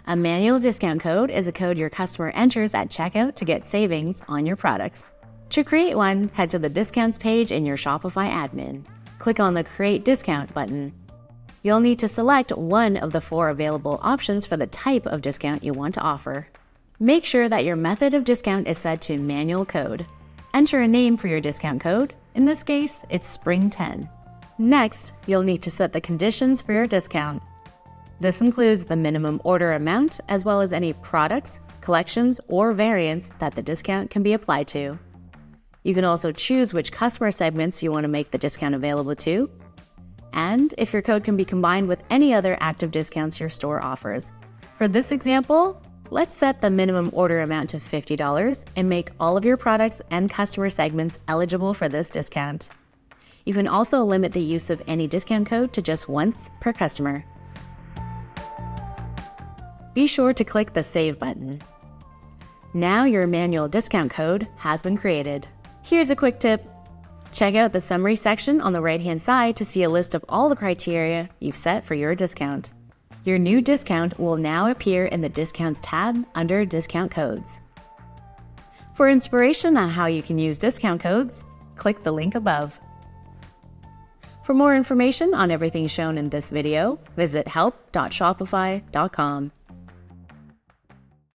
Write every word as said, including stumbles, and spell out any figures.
A manual discount code is a code your customer enters at checkout to get savings on your products. To create one, head to the Discounts page in your Shopify admin. Click on the Create Discount button. You'll need to select one of the four available options for the type of discount you want to offer. Make sure that your method of discount is set to manual code. Enter a name for your discount code. In this case, it's Spring ten. Next, you'll need to set the conditions for your discount. This includes the minimum order amount, as well as any products, collections, or variants that the discount can be applied to. You can also choose which customer segments you want to make the discount available to, and if your code can be combined with any other active discounts your store offers. For this example, let's set the minimum order amount to fifty dollars and make all of your products and customer segments eligible for this discount. You can also limit the use of any discount code to just once per customer. Be sure to click the Save button. Now your manual discount code has been created. Here's a quick tip. Check out the summary section on the right-hand side to see a list of all the criteria you've set for your discount. Your new discount will now appear in the Discounts tab under Discount Codes. For inspiration on how you can use discount codes, click the link above. For more information on everything shown in this video, visit help dot shopify dot com.